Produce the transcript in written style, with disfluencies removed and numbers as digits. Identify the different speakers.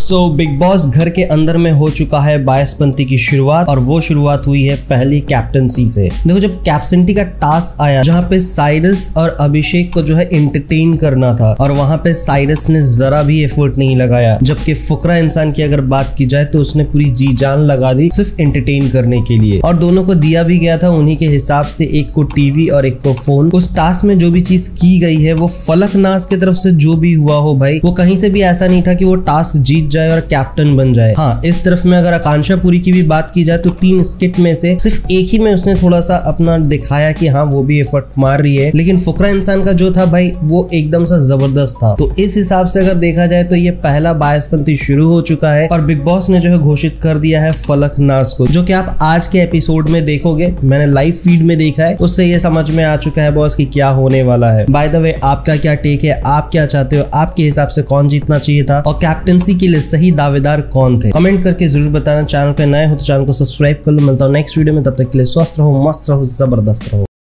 Speaker 1: So big boss घर के अंदर में हो चुका है 22पंती की शुरुआत और वो शुरुआत हुई है पहली कैप्टनसी से। देखो जब कैप्टनसी का टास्क आया जहां पे साइरस और अभिषेक को जो है एंटरटेन करना था और वहां पे साइरस ने जरा भी एफर्ट नहीं लगाया, जबकि फुकरा इंसान की अगर बात की जाए तो उसने पूरी जी जान लगा दी सिर्फ एंटरटेन करने के लिए। और दोनों को दिया भी गया था उन्हीं के हिसाब से, एक को टीवी और एक को फोन। उस टास्क में जो भी चीज की गई है वो फलकनाज की तरफ से जो भी हुआ हो भाई, वो कहीं से भी ऐसा नहीं था कि वो टास्क जीत जाए और कैप्टन बन जाए। हाँ, इस तरफ में अगर आकांक्षा पुरी की भी बात की जाए तो 3 स्किट में से सिर्फ एक ही में उसने थोड़ा सा अपना दिखाया कि हाँ वो भी एफर्ट मार रही है, लेकिन फुकरा इंसान का जो था भाई वो एकदम सा जबरदस्त था। तो इस हिसाब से अगर देखा जाए तो ये पहला 22पंती शुरू हो चुका है और बिग बॉस ने जो है घोषित कर दिया है फलकनाज को, जो कि आप आज के एपिसोड में देखोगे। मैंने लाइव फीड में देखा है, उससे ये समझ में आ चुका है बॉस की क्या होने वाला है। बाय द वे आपका क्या टेक है, आप क्या चाहते हो, आपके हिसाब से कौन जीतना चाहिए था और कैप्टनसी के लिए सही दावेदार कौन थे, कमेंट करके जरूर बताना। चैनल पे नए हो तो चैनल को सब्सक्राइब कर लो। मिलता हूँ नेक्स्ट वीडियो में, तब तक के लिए स्वस्थ रहो, मस्त रहो, जबरदस्त रहो।